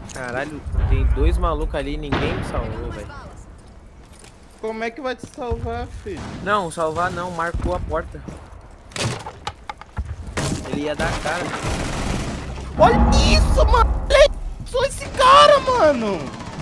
Caralho, tem dois malucos ali e ninguém me salvou, velho. Como é que vai te salvar, filho? Não, salvar não, marcou a porta. Ele ia dar cara. Olha isso, mano! Só esse cara, mano!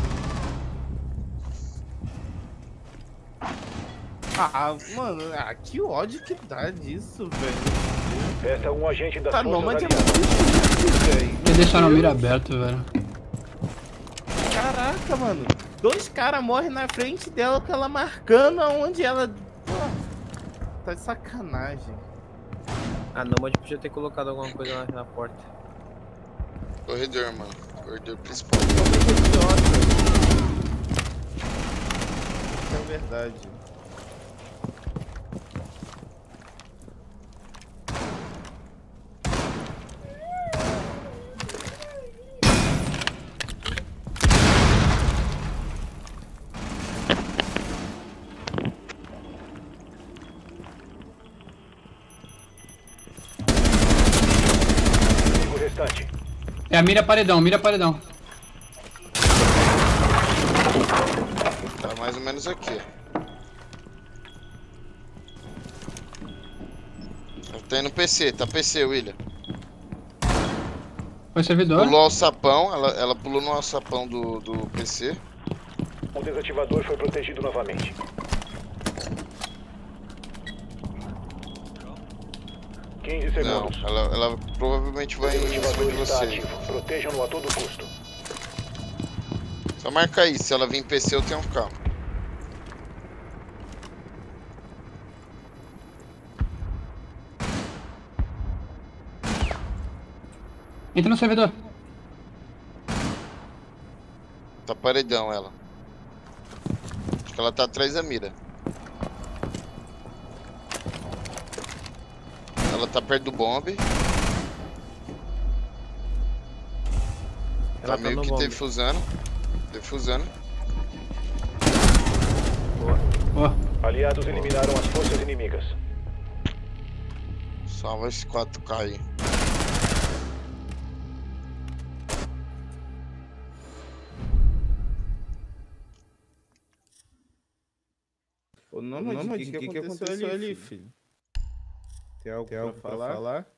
Mano, que ódio que dá disso, velho. Esta é um agente das Tá forças nômade é aliadas. muito difícil, velho. Tem que deixar no mira aberto, velho. Caraca, mano. Dois caras morrem na frente dela com ela marcando aonde ela... Pô, tá de sacanagem. A Nômade podia ter colocado alguma coisa na porta. Corredor, mano. Corredor principal. Como é idiota. Isso é verdade. O restante. É a mira paredão, mira paredão. Tá mais ou menos aqui. Tá indo PC, tá PC, William. Foi servidor. Pulou ao sapão, ela pulou no alçapão do PC. O desativador foi protegido novamente. Não, segundos. ela provavelmente O vai em cima desativador de está você. ativo. Protejam-no a todo custo. Só marca aí, se ela vir em PC eu tenho um carro. Entra no servidor. Tá paredão ela. Acho que ela tá atrás da mira. Ela tá perto do bombe. Ela Tá meio no que bombe. defusando. Defusando. Boa. Aliados eliminaram as forças inimigas. Salva esse 4K aí. Ô, Nômade, o que aconteceu ali, filho? Tem algo pra falar?